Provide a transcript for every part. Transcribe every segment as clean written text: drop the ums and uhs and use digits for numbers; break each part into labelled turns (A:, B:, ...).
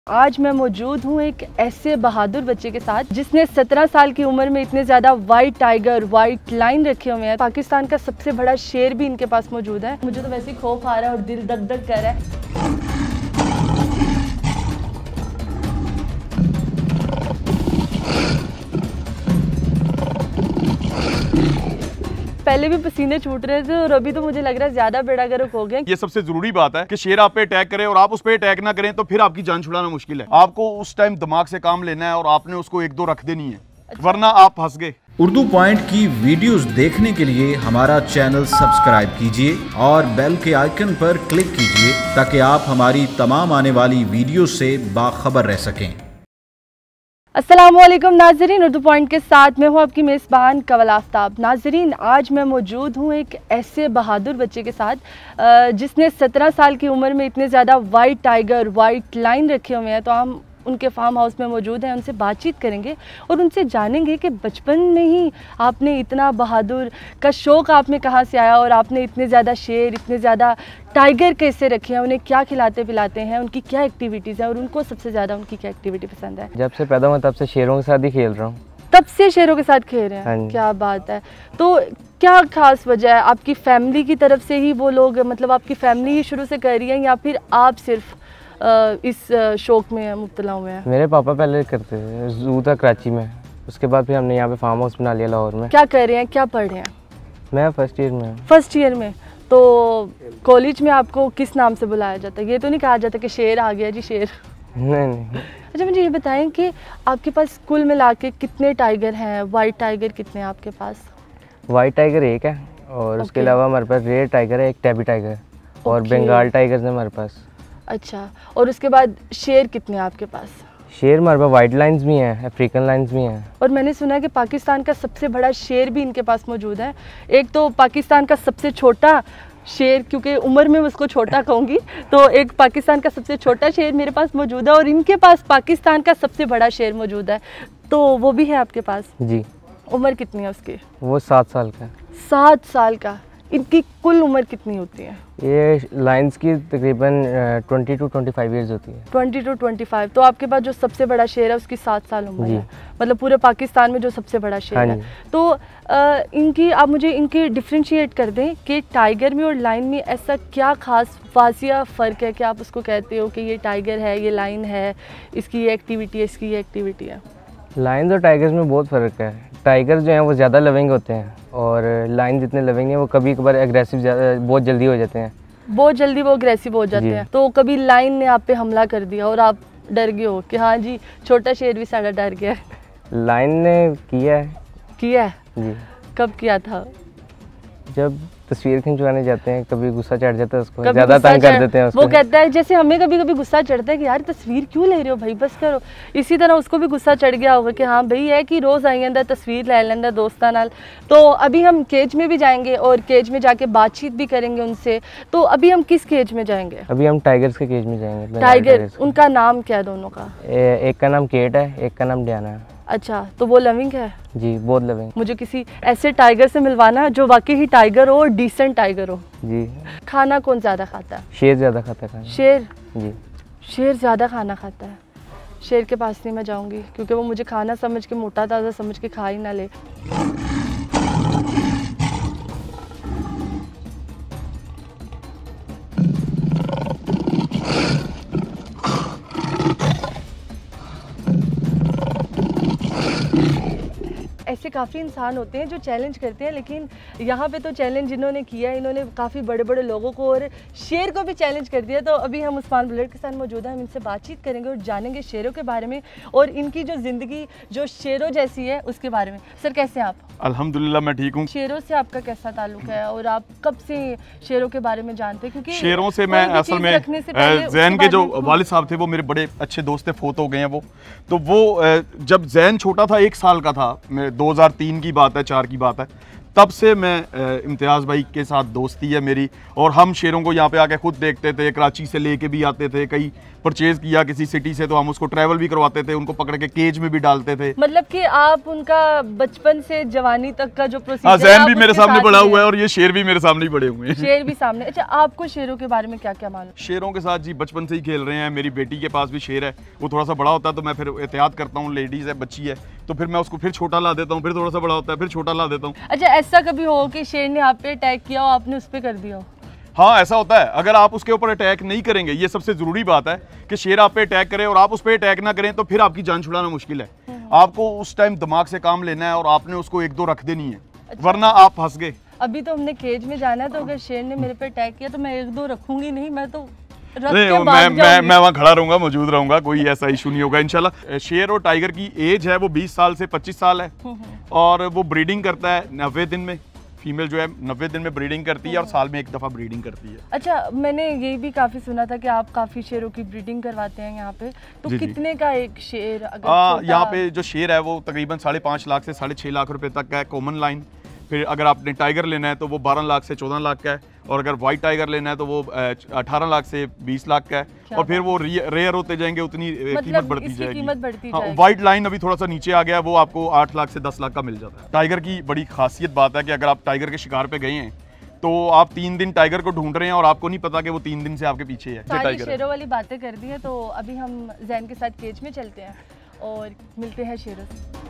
A: आज मैं मौजूद हूँ एक ऐसे बहादुर बच्चे के साथ जिसने 17 साल की उम्र में इतने ज़्यादा वाइट टाइगर, वाइट लाइन रखे हुए हैं। पाकिस्तान का सबसे बड़ा शेर भी इनके पास मौजूद है। मुझे तो वैसे ही खौफ आ रहा है और दिल धक धक कर रहा है। पहले भी पसीने छूट रहे थे और अभी तो मुझे लग रहा है ज्यादा बेड़ा गर्क हो गया।
B: ये सबसे जरूरी बात है कि शेर आप पे अटैक करे और आप उस पे अटैक ना करें तो फिर आपकी जान छुड़ाना मुश्किल है। आपको उस टाइम दिमाग से काम लेना है और आपने उसको एक दो रख देनी है, वरना आप फंस गए।
C: उर्दू पॉइंट की वीडियोस देखने के लिए हमारा चैनल सब्सक्राइब कीजिए और बेल के आइकन पर क्लिक कीजिए ताकि आप हमारी तमाम आने वाली वीडियो से बाखबर रह सकें।
A: अस्सलामुअलैकुम नाजरीन, उर्दू पॉइंट के साथ मैं हूँ आपकी मेज़बान कवल आफ्ताब। नाजरीन, आज मैं मौजूद हूँ एक ऐसे बहादुर बच्चे के साथ जिसने 17 साल की उम्र में इतने ज़्यादा वाइट टाइगर, वाइट लाइन रखे हुए हैं। तो हम उनके फार्म हाउस में मौजूद हैं, उनसे बातचीत करेंगे और उनसे जानेंगे कि बचपन में ही आपने इतना बहादुर का शौक़ आप में कहाँ से आया और आपने इतने ज़्यादा शेर, इतने ज़्यादा टाइगर कैसे रखे हैं, उन्हें क्या खिलाते पिलाते हैं, उनकी क्या एक्टिविटीज़ हैं और उनको सबसे ज़्यादा उनकी क्या एक्टिविटी पसंद है।
D: जब से पैदा हुआ तब से शेरों के साथ ही खेल रहा हूँ।
A: तब से शेरों के साथ खेल रहे हैं? क्या बात है। तो क्या खास वजह है? आपकी फैमिली की तरफ से ही वो लोग, मतलब आपकी फैमिली ही शुरू से कर रही है या फिर आप सिर्फ इस शौक़ में मुब्तला हुए हैं?
D: मेरे पापा पहले करते थे, ज़ू था कराची में, उसके बाद फिर हमने यहाँ पे फार्म हाउस बना लिया लाहौर में।
A: क्या कर रहे हैं, क्या पढ़ रहे हैं?
D: मैं फर्स्ट ईयर में हूँ।
A: फर्स्ट ईयर में। तो कॉलेज में आपको किस नाम से बुलाया जाता है? ये तो नहीं कहा जाता कि शेर आ गया जी, शेर?
D: नहीं।
A: अच्छा, मुझे ये बताएं कि आपके पास कुल मिला के कितने टाइगर हैं? वाइट टाइगर कितने हैं आपके पास?
D: वाइट टाइगर एक है और उसके अलावा हमारे पास रेड टाइगर है, एक टैबी टाइगर और बंगाल टाइगर है हमारे पास।
A: अच्छा, और उसके बाद शेर कितने हैं आपके पास?
D: शेर हमारे पास वाइट लाइन्स भी हैं, अफ्रीकन लाइन्स भी हैं।
A: और मैंने सुना है कि पाकिस्तान का सबसे बड़ा शेर भी इनके पास मौजूद है। एक तो पाकिस्तान का सबसे छोटा शेर, क्योंकि उम्र में उसको छोटा कहूँगी, तो एक पाकिस्तान का सबसे छोटा शेर मेरे पास मौजूद है और इनके पास पाकिस्तान का सबसे बड़ा शेर मौजूद है। तो वो भी है आपके पास?
D: जी।
A: उम्र कितनी है उसकी?
D: वो 7 साल का।
A: 7 साल का। इनकी कुल उम्र कितनी होती है?
D: ये लाइन्स की तकरीबन 20 to 25 ईयर्स होती है।
A: 20 to 25। तो आपके पास जो सबसे बड़ा शेर है उसकी 7 साल उम्र है, मतलब पूरे पाकिस्तान में जो सबसे बड़ा शेर है। तो इनकी आप मुझे इनकी डिफ्रेंशिएट कर दें कि टाइगर में और लाइन में ऐसा क्या खास वाजिया फ़र्क है कि आप उसको कहते हो कि ये टाइगर है, ये लाइन है, इसकी ये एक्टिविटी है, इसकी ये एक्टिविटी है?
D: लाइन और टाइगर्स में बहुत फ़र्क है। टाइगर जो हैं वो ज़्यादा लविंग होते हैं और लाइन जितने लविंग हैं वो कभी कभार एग्रेसिव बहुत जल्दी हो जाते हैं। बहुत जल्दी
A: वो एग्रेसिव हो जाते हैं। तो कभी लाइन ने आप पे हमला कर दिया और आप डर गए हो कि हाँ जी, छोटा शेर भी सारा डर गया?
D: लाइन ने किया है जी।
A: कब किया था? जब
D: तस्वीर खिंचवाने जाते हैं, कभी गुस्सा चढ़ जाता है उसको, ज़्यादा तंग कर देते हैं उसको।
A: वो कहता है, जैसे हमें कभी कभी गुस्सा चढ़ता है कि यार तस्वीर क्यों ले रहे हो भाई, बस करो। इसी तरह उसको भी गुस्सा चढ़ गया होगा कि हाँ भाई है कि रोज़ आई अंदर तस्वीर ले लेंदा दोस्तां नाल। तो अभी हम केज में भी जाएंगे और केज में जाके बातचीत भी करेंगे उनसे। तो अभी हम किस केज में जाएंगे?
D: अभी हम टाइगर्स के केज में जाएंगे।
A: टाइगर, उनका नाम क्या है दोनों का?
D: एक का नाम केट है, एक का नाम डियाना है।
A: अच्छा, तो वो लविंग है?
D: जी, बहुत लविंग।
A: मुझे किसी ऐसे टाइगर से मिलवाना है जो वाकई ही टाइगर हो और डिसेंट टाइगर हो।
D: जी।
A: खाना कौन ज़्यादा खाता है?
D: शेर ज़्यादा खाता है।
A: शेर?
D: जी।
A: शेर ज़्यादा खाना खाता है। शेर के पास नहीं मैं जाऊंगी क्योंकि वो मुझे खाना समझ के, मोटा ताज़ा समझ के खा ही ना ले। ऐसे काफ़ी इंसान होते हैं जो चैलेंज करते हैं, लेकिन यहाँ पे तो चैलेंज जिन्होंने किया है, इन्होंने काफ़ी बड़े बड़े लोगों को और शेर को भी चैलेंज कर दिया। तो अभी हम उस्मान बुलेट के साथ मौजूद हैं, हम इनसे बातचीत करेंगे और जानेंगे शेरों के बारे में और इनकी जो ज़िंदगी जो शेरों जैसी है उसके बारे में। सर, कैसे हैं आप?
B: अल्हम्दुलिल्लाह मैं ठीक हूँ।
A: शेरों से आपका कैसा ताल्लुक है और आप कब से शेरों के बारे में जानते हैं? क्योंकि
B: शेरों से मैं असल में जैन के जो वालिद साहब थे वो मेरे बड़े अच्छे दोस्त थे, फोत हो गए हैं वो। तो वो जब जैन छोटा था, 1 साल का था, 2003 की बात है, 4 की बात है, तब से मैं इम्तियाज़ भाई के साथ दोस्ती है मेरी और हम शेरों को यहाँ पे आके खुद देखते थे, कराची से लेके भी आते थे, कई परचेज किया किसी सिटी से तो हम उसको ट्रैवल भी करवाते थे, उनको पकड़ के केज में भी डालते थे।
A: मतलब कि आप उनका बचपन से जवानी तक का जो प्रोसीजर,
B: हाँ, जैन भी मेरे सामने बड़ा हुआ है और ये शेर भी मेरे सामने ही बड़े हुए हैं।
A: शेर भी सामने। अच्छा, आपको शेरों के बारे में क्या क्या मालूम?
B: शेरों के साथ जी बचपन से ही खेल रहे हैं। मेरी बेटी के पास भी शेर है, वो थोड़ा सा बड़ा होता है तो मैं फिर एहतियात करता हूँ, लेडीज है, बच्ची है, तो फिर मैं उसको फिर छोटा ला देता हूँ, फिर थोड़ा सा बड़ा होता है फिर छोटा ला देता हूँ।
A: अच्छा, ऐसा कभी हो कि शेर ने आप पे अटैक किया हो, आपने उस पर कर दिया हो?
B: हाँ, ऐसा होता है। अगर आप उसके ऊपर अटैक नहीं करेंगे, ये सबसे जरूरी बात है कि शेर आप पे अटैक करे और आप उस पर अटैक ना करें तो फिर आपकी जान छुड़ाना मुश्किल है। आपको उस टाइम दिमाग से काम लेना है और आपने उसको एक दो रख देनी है। अच्छा। वरना आप फंस गए। अभी
A: तो हमने केज में जाना है, तो अगर शेर ने मेरे पे अटैक किया तो मैं एक दो रखूंगी नहीं, मैं तो
B: मैं वहाँ खड़ा रहूंगा, मौजूद रहूंगा, कोई ऐसा इशू नहीं होगा इंशाल्लाह। शेर और टाइगर की एज है वो 20 साल से 25 साल है और वो ब्रीडिंग करता है 90 दिन में। फीमेल जो है 90 दिन में ब्रीडिंग करती है और साल में एक दफा ब्रीडिंग करती है।
A: अच्छा, मैंने ये भी काफी सुना था कि आप काफी शेरों की ब्रीडिंग करवाते हैं यहाँ पे, तो कितने का एक शेर?
B: यहाँ पे जो शेर है वो तकरीबन 5.5 लाख से 6.5 लाख रुपए तक का है, कॉमन लाइन। फिर अगर आपने टाइगर लेना है तो वो 12 लाख से 14 लाख का है, और अगर वाइट टाइगर लेना है तो वो 18 लाख से 20 लाख का है, और फिर वो रेयर होते जाएंगे उतनी कीमत बढ़ती जाएगी। हाँ, वाइट लाइन अभी थोड़ा सा नीचे आ गया, वो आपको 8 लाख से 10 लाख का मिल जाता है। टाइगर की बड़ी खासियत बात है कि अगर आप टाइगर के शिकार पे गए हैं तो आप 3 दिन टाइगर को ढूंढ रहे हैं और आपको नहीं पता कि वो 3 दिन से आपके पीछे है।
A: टाइगर शेरों वाली बातें कर दी है, तो अभी हम जैन के साथ केज में चलते हैं और मिलते हैं शेरों से।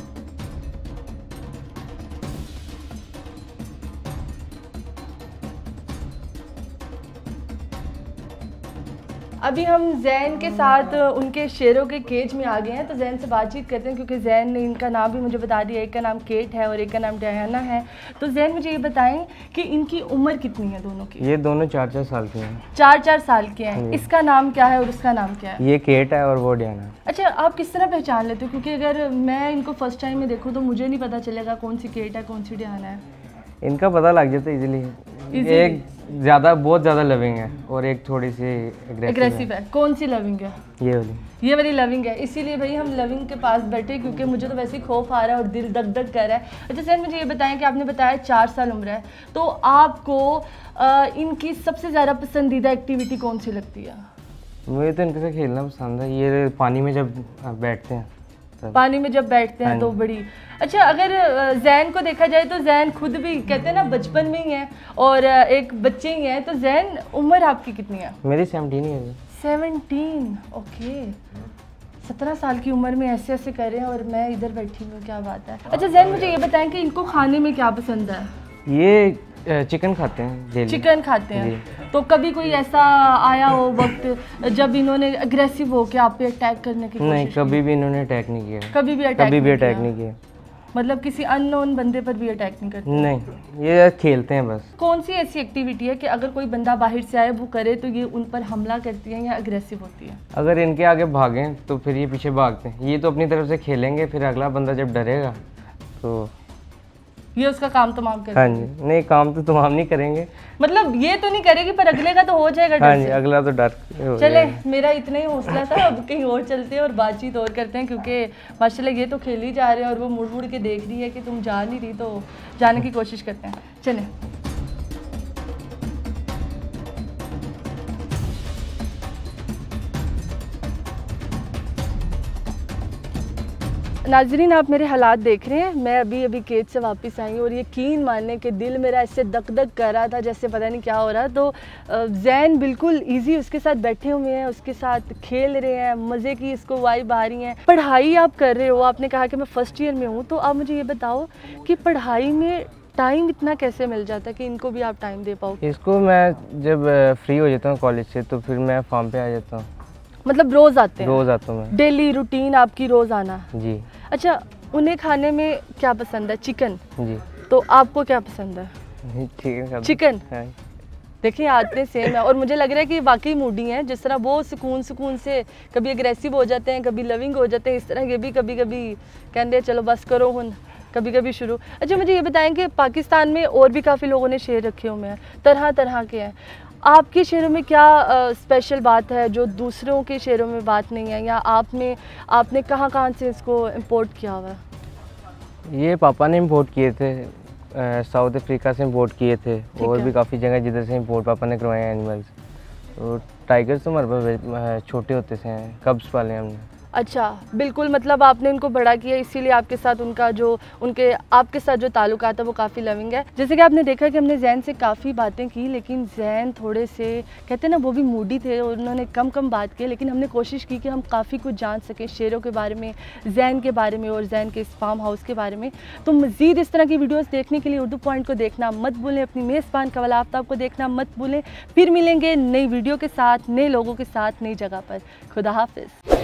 A: अभी हम जैन के साथ उनके शेरों के केज में आ गए हैं, तो जैन से बातचीत करते हैं, क्योंकि जैन ने इनका नाम भी मुझे बता दिया, एक का नाम केट है और एक का नाम डायना है। तो जैन मुझे ये बताएं कि इनकी उम्र कितनी है दोनों की?
D: ये दोनों 4-4 साल के हैं।
A: 4-4 साल के हैं। इसका नाम क्या है और उसका नाम क्या है?
D: ये केट है और वो डायना।
A: अच्छा, आप किस तरह पहचान लेते हो? क्योंकि अगर मैं इनको फर्स्ट टाइम में देखूँ तो मुझे नहीं पता चलेगा कौन सी केट है कौन सी डायना है।
D: इनका पता लग जाता है इजीली। एक बहुत ज़्यादा लविंग है और एक थोड़ी सी एग्रेसिव है।
A: कौन सी लविंग है? ये वाली लविंग है। इसीलिए भाई हम लविंग के पास बैठे, क्योंकि मुझे तो वैसे ही खौफ आ रहा है और दिल दग दग कर रहा है। अच्छा सर, मुझे ये बताएं कि आपने बताया 4 साल उम्र है, तो आपको इनकी सबसे ज़्यादा पसंदीदा एक्टिविटी कौन सी लगती है?
D: मुझे तो इनके साथ खेलना पसंद है। ये पानी में जब बैठते हैं
A: तो बड़ी। अच्छा, अगर जैन को देखा जाए तो जैन खुद भी कहते हैं ना बचपन में ही है और एक बच्चे ही हैं, तो जैन उम्र आपकी कितनी है?
D: मेरी 17 है।
A: 17, ओके। 17 साल की उम्र में ऐसे ऐसे कर रहे हैं और मैं इधर बैठी हूँ, क्या बात है। अच्छा जैन, मुझे ये बताएं कि इनको खाने में क्या पसंद है?
D: ये चिकन खाते हैं डेली।
A: चिकन खाते हैं। तो कभी कोई ऐसा आया हो वक्त जब इन्होंने अग्रेसिव हो के आप पे अटैक करने की कोशिश?
D: नहीं, कभी भी इन्होंने अटैक नहीं किया।
A: कभी भी अटैक नहीं किया? मतलब किसी अननोन बंदे पर भी अटैक नहीं करते?
D: नहीं, ये खेलते हैं बस।
A: कौन सी ऐसी एक्टिविटी है कि अगर कोई बंदा बाहर से आए वो करे तो ये उन पर हमला करती है या अग्रेसिव होती है?
D: अगर इनके आगे भागें तो फिर ये पीछे भागते हैं। ये तो अपनी तरफ से खेलेंगे, फिर अगला बंदा जब डरेगा तो
A: ये उसका काम तमाम करेंगे।
D: हाँ जी, नहीं काम तो तमाम नहीं करेंगे,
A: मतलब ये तो नहीं करेगी पर अगले का तो हो जाएगा।
D: हाँ जी, अगला तो डर।
A: चले, मेरा इतना ही हौसला था, अब कहीं और चलते हैं और बातचीत और करते हैं, क्योंकि माशाल्लाह ये तो खेल ही जा रहे हैं और वो मुड़ मुड़ के देख रही है कि तुम जा नहीं रही, तो जाने की कोशिश करते हैं। चलें। नाजरीन, आप मेरे हालात देख रहे हैं। मैं अभी केज से वापस आई हूँ और यकीन मानने के दिल मेरा ऐसे दक दक कर रहा था जैसे पता नहीं क्या हो रहा। तो जैन बिल्कुल इजी उसके साथ बैठे हुए हैं, उसके साथ खेल रहे हैं, मज़े की इसको वाइब आ रही हैं। पढ़ाई आप कर रहे हो, आपने कहा कि मैं फर्स्ट ईयर में हूँ, तो आप मुझे ये बताओ कि पढ़ाई में टाइम इतना कैसे मिल जाता है कि इनको भी आप टाइम दे पाओ?
D: इसको मैं जब फ्री हो जाता हूँ कॉलेज से तो फिर मैं फार्म पे आ जाता हूँ।
A: मतलब रोज़ आते हैं?
D: रोज़ आता हूँ मैं।
A: डेली रूटीन आपकी रोज़ आना?
D: जी।
A: अच्छा, उन्हें खाने में क्या पसंद है? चिकन?
D: जी।
A: तो आपको क्या पसंद है? चिकन। देखिए आते सेम है और मुझे लग रहा है कि वाकई मूडी हैं। जिस तरह वो सुकून से कभी अग्रेसिव हो जाते हैं, कभी लविंग हो जाते हैं, इस तरह ये भी कभी कभी कहते हैं चलो बस करो हुन, कभी कभी शुरू। अच्छा मुझे ये बताएं कि पाकिस्तान में और भी काफ़ी लोगों ने शेर रखे हुए हैं, तरह तरह के हैं। आपके शेरों में क्या स्पेशल बात है जो दूसरों के शेरों में बात नहीं है, या आपने कहाँ से इसको इंपोर्ट किया हुआ है?
D: ये पापा ने इंपोर्ट किए थे, साउथ अफ्रीका से इंपोर्ट किए थे और भी काफ़ी जगह जिधर से इंपोर्ट पापा ने करवाए एनिमल्स। तो टाइगर्स तो हमारे पास छोटे होते से हैं, कब्स पाले हैं हमने।
A: अच्छा, बिल्कुल, मतलब आपने उनको बड़ा किया, इसीलिए आपके साथ उनका जो आपके साथ जो ताल्लुकात है वो काफ़ी लविंग है। जैसे कि आपने देखा कि हमने जैन से काफ़ी बातें की, लेकिन जैन थोड़े से कहते हैं ना, वो भी मूडी थे, उन्होंने कम बात की, लेकिन हमने कोशिश की कि हम काफ़ी कुछ जान सकें शेरों के बारे में, जैन के बारे में और जैन के इस फार्म हाउस के बारे में। तो मज़ीद इस तरह की वीडियोज़ देखने के लिए उर्दू पॉइंट को देखना मत भूलें, अपनी मेज़बान कवला आफ्ताब को देखना मत भूलें। फिर मिलेंगे नई वीडियो के साथ, नए लोगों के साथ, नई जगह पर। खुदा हाफिज़।